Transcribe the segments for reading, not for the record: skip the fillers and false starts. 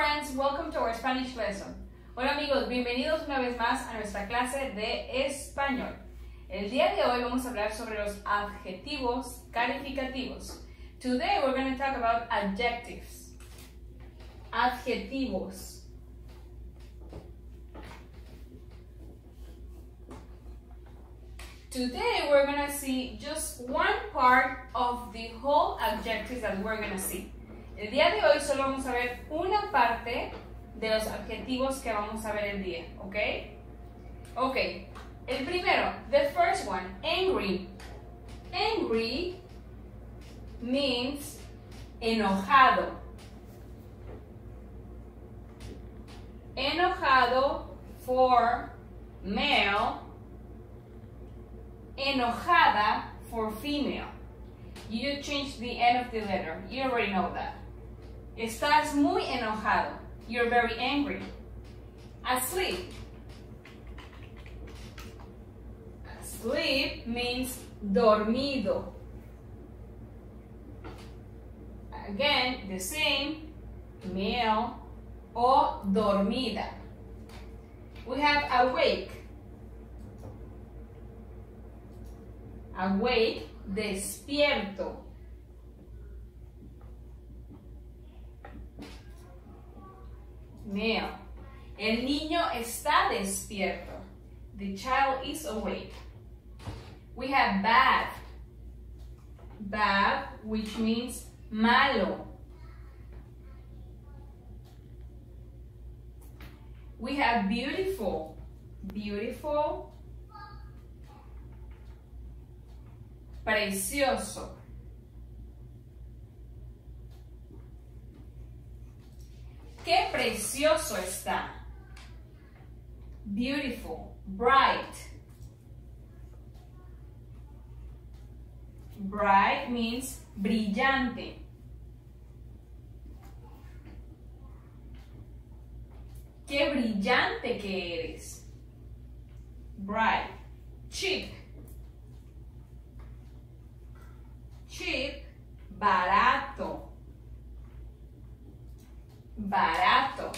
friends, welcome to our Spanish lesson. Hola amigos, bienvenidos una vez más a nuestra clase de español. El día de hoy vamos a hablar sobre los adjetivos calificativos. Today we're going to talk about adjectives. Adjetivos. Today we're going to see just one part of the whole adjectives that we're going to see. El día de hoy solo vamos a ver una parte de los adjetivos que vamos a ver el día, ¿ok? Ok, el primero, the first one, angry. Angry means enojado. Enojado for male. Enojada for female. You just change the end of the letter. You already know that. Estás muy enojado. You're very angry. Asleep. Asleep means dormido. Again, the same, male o dormida. We have awake. Awake, despierto. Male. El niño está despierto. The child is awake. We have bad. Bad, which means malo. We have beautiful. Beautiful. Precioso. Qué precioso está. Beautiful, bright. Bright means brillante. Qué brillante que eres. Bright. Cheap. Cheap, barato. Barato.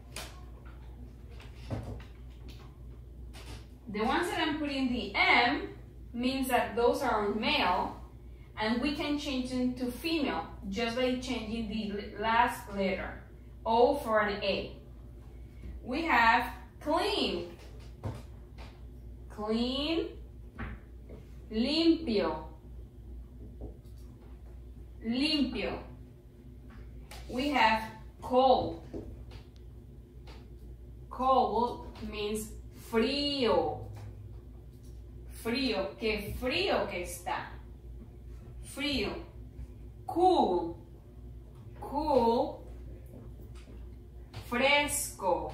The ones that I'm putting the M means that those are male and we can change them to female just by changing the last letter. O for an A. We have clean. Clean. Limpio. Limpio. We have cold. Cold means frío. Frío. Qué frío que está. Frío. Cool. Cool. Fresco.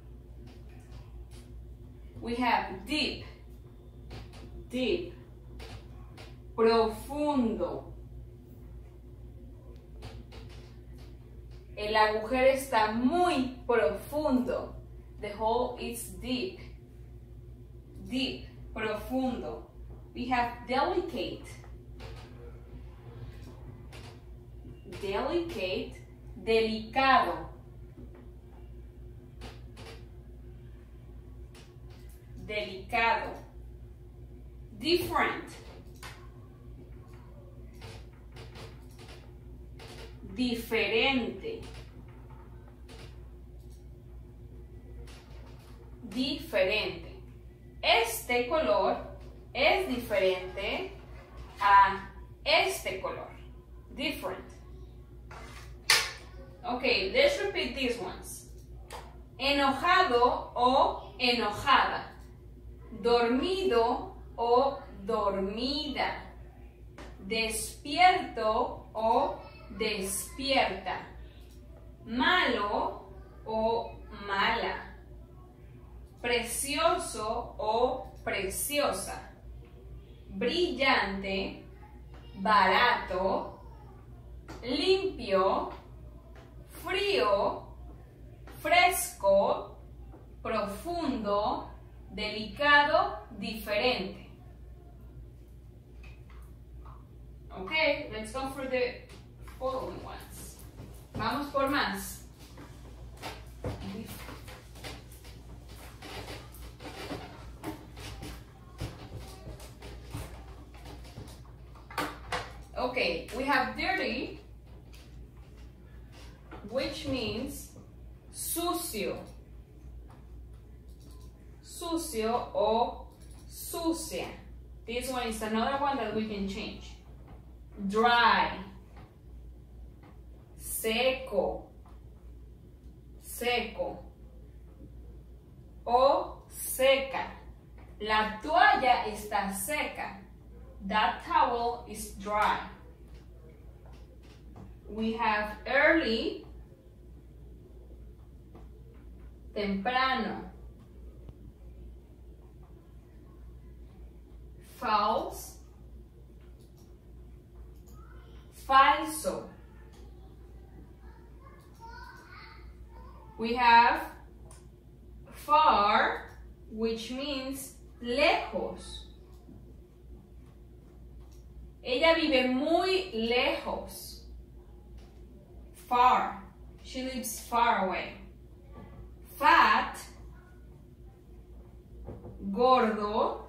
We have deep. Deep. Profundo. El agujero está muy profundo. The hole is deep. Deep, profundo. We have delicate. Delicate, delicado. Delicado. Different. Diferente. Diferente. Este color es diferente a este color. Different. Okay, let's repeat these ones. Enojado o enojada. Dormido o dormida. Despierto o despierta. Malo o mala. Precioso o preciosa. Brillante, barato, limpio, frío, fresco, profundo, delicado, diferente. Okay, let's go for the following ones. Vamos por más. Okay, we have dirty, which means sucio. Sucio o sucia. This one is another one that we can change. Dry. Seco. Seco. O seca. La toalla está seca. That towel is dry. We have early, temprano. False, falso. We have far, which means lejos. Ella vive muy lejos. Far. She lives far away. Fat, gordo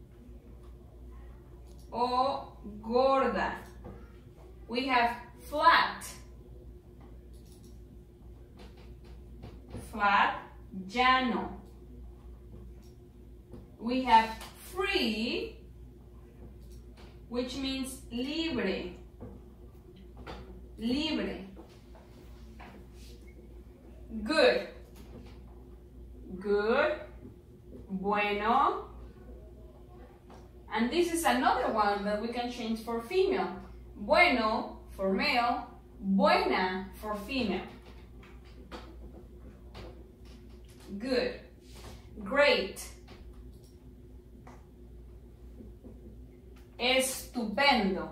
o gorda. We have flat. Flat, llano. We have free, which means libre. Libre. Good. Good. Bueno. And this is another one that we can change for female. Bueno for male. Buena for female. Good. Great. Estupendo.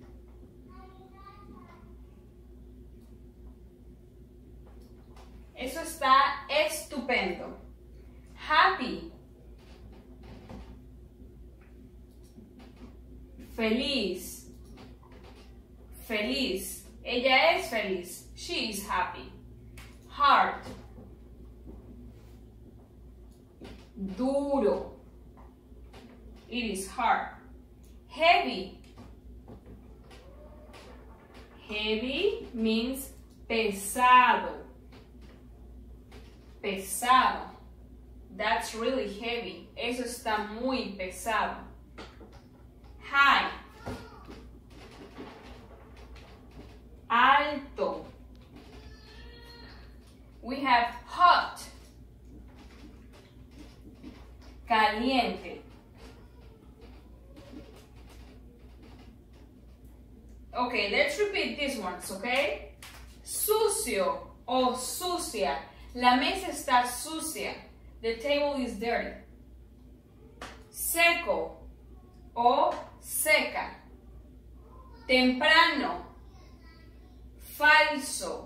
Eso está estupendo. Happy. Feliz. Feliz. Ella es feliz. She is happy. Hard. Duro. It is hard. Heavy. Heavy means pesado. Pesado. That's really heavy. Eso está muy pesado. High. Alto. We have hot. Caliente. Okay, let's repeat these ones, okay? Sucio o sucia. La mesa está sucia. The table is dirty. Seco o seca. Temprano. Falso.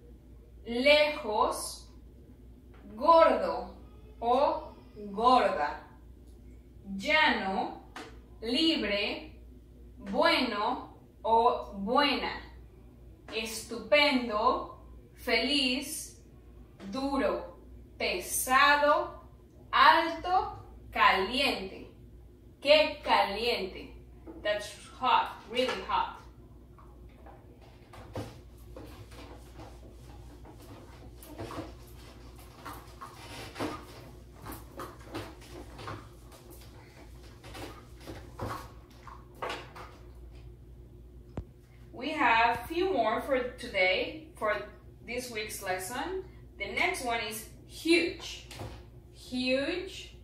Lejos. Gordo o gorda. Llano. Libre. Bueno o buena. Estupendo. Feliz. Duro. Pesado. Alto. Caliente. Qué caliente. That's hot. Really hot. We have a few more for today, for this week's lesson. The next one is huge. Huge.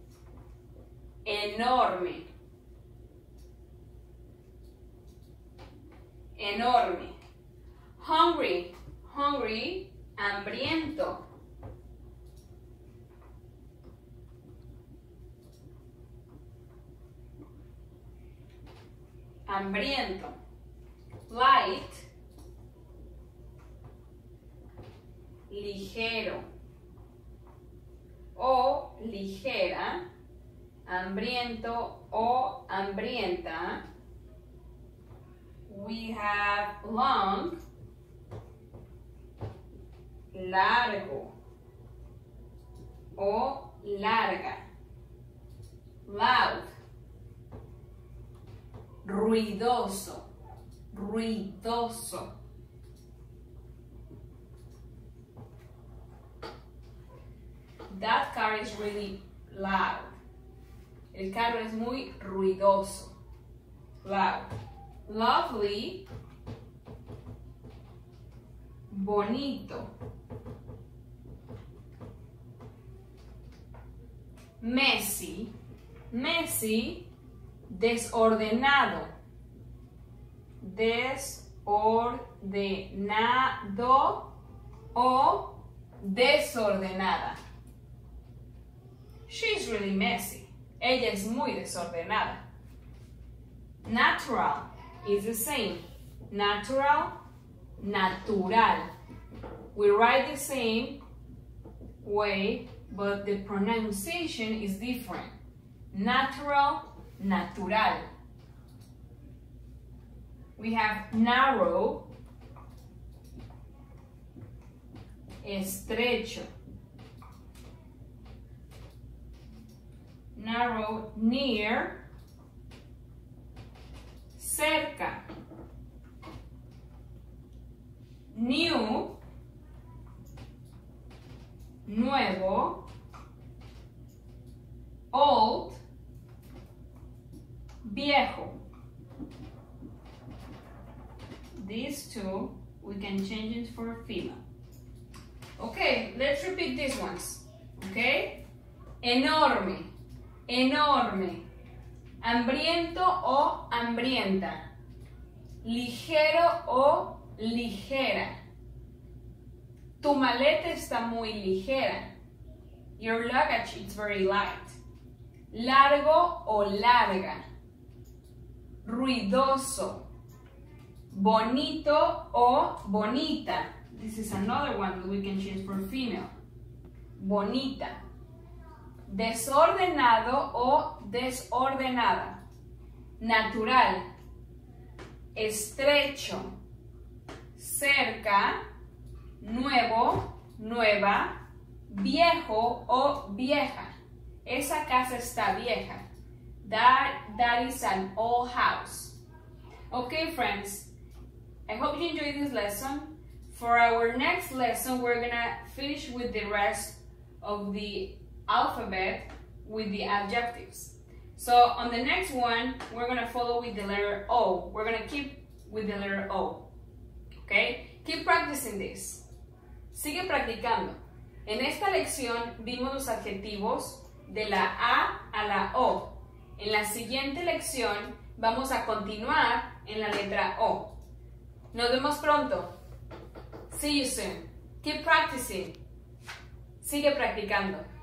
Enorme. Enorme. Hungry. Hungry. Hambriento. Hambriento. Light. Ligero. O ligera. Hambriento o hambrienta. We have long. Largo. O larga. Loud. Ruidoso. ruidoso. That car is really loud. El carro es muy ruidoso. Loud. Lovely. Bonito. Messy. Messy. Desordenado. Desordenado o desordenada. She's really messy. Ella es muy desordenada. Natural is the same. Natural, natural. We write the same way, but the pronunciation is different. Natural, natural. We have narrow, estrecho. Narrow, near, cerca. New, nuevo. Old, viejo. These two, we can change it for female. Okay, let's repeat these ones. Okay? Enorme, enorme. Hambriento o hambrienta. Ligero o ligera. Tu maleta está muy ligera. Your luggage is very light. Largo o larga. Ruidoso. Bonito o bonita. This is another one that we can change for female. Bonita. Desordenado o desordenada. Natural. Estrecho. Cerca. Nuevo, nueva. Viejo o vieja. Esa casa está vieja. That is an old house. Okay, friends. I hope you enjoyed this lesson. For our next lesson, we're gonna finish with the rest of the alphabet with the adjectives. So on the next one, we're gonna follow with the letter O. We're gonna keep with the letter O. Okay? Keep practicing this. Sigue practicando. En esta lección vimos los adjetivos de la A la O. En la siguiente lección vamos a continuar en la letra O. Nos vemos pronto. See you soon. Keep practicing. Sigue practicando.